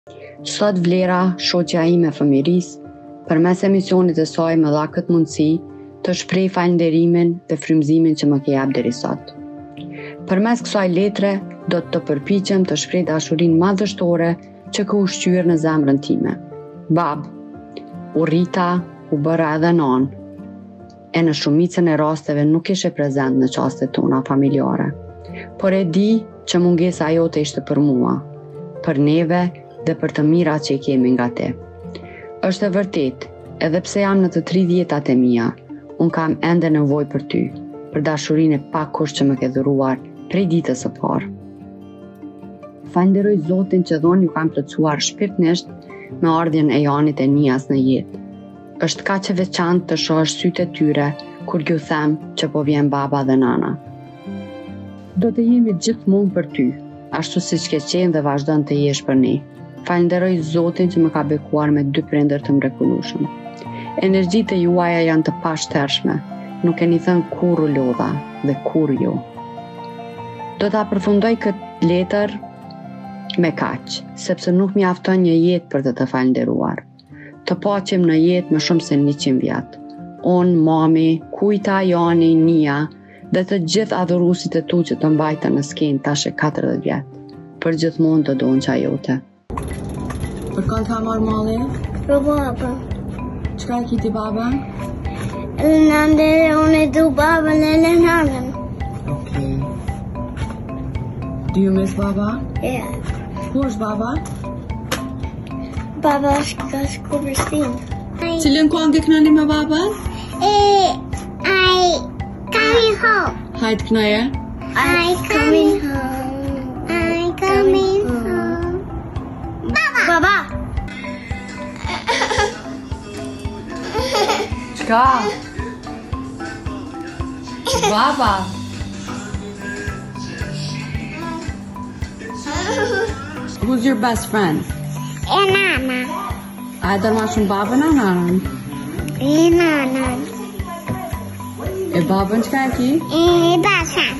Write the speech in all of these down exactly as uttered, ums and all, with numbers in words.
Sot Vlera, shoqja ime e fëmirisë, përmes emisionit të saj më dha këtë mundësi të shpreh falënderimin dhe frymëzimin që më ke jap deri sot. Përmes kësaj letre do të përpiqem të shpreh dashurinë madhështore që ke ushqyer në zemrën time. Bab, u rrita, u bëra edhe nanë, e në shumicën e rasteve nuk ishe prezent në çastet tona familjare. Por e di që mungesa jote ishte për mua, për neve dhe për të mirat që i kemi nga te. Është e vërtet, edhe pse jam në të tridhjetat e mia, unë kam ende nevojë për ty, për dashurinë e pakush që më ke dhuruar prej ditës së parë. Falenderoj Zotin që dhon ju kam plotësuar shpirtnisht me ardhjen e Janit e Nias në jetë. Është kaq e veçantë të shohësh sytë e tyre kur ju them që po vjen baba dhe nana. Do të jemi gjithmonë për ty, ashtu siç ke qenë dhe vazhdon të jesh për ne. Falenderoj Zotin që më ka bekuar me dy prindër të mrekullueshëm. Energjitë e juaja janë të pashtershme, nuk keni thënë kur u lodha dhe kur jo. Do ta përfundoj këtë letër me kaq, sepse nuk mjafton një jetë për të të falenderuar. Të paqim në jetë më shumë se njëqind vjet. Unë, mami, kujta, Jani, Nia dhe të gjithë adhuruesit e tu që të mbajtën në skenë tash e katërdhjetë vjet. Për gjithmonë të donqa jote. Për kanë ka marrë malli? Për baba. Çka e kiti baba? Nëndë unë e du babën e në nanën. Okay. Do you miss baba? Yeah. Ku është baba? Baba është ka shku Prishtinë. Cilën kohë ke kënaqni me babën? E, I coming home. Hajt kënaje? I coming home. I coming home. Baba! Baba! Çka? Baba! Who's your best friend? E nana. A e dër ma shumë babën a nanën? E nana. E babën çka e ki? E bashat.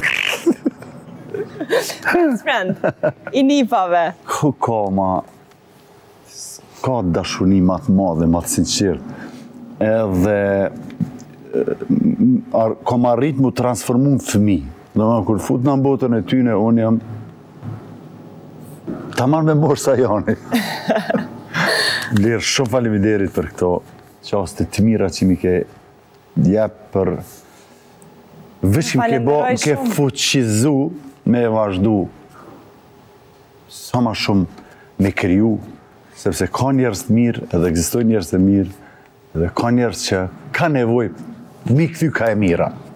Best friend i nipave. Ku ka ma, ka dashuni ma të madhe, ma të sinqert. Edhe ar, kom arrit mu transformu në fëmi. Do më kur fut në botën e tyne, unë jam ta marrë me morë sa Jani. Lirë, shumë faleminderit për këto qaste të mira që mi ke jep për veç më ke bo, më ke fuqizu me e vazhdu sa ma shumë me kriju, sepse ka njerës të mirë edhe ekzistojnë njerës të mirë edhe ka njerës që ka nevoj mi këthy ka e mira.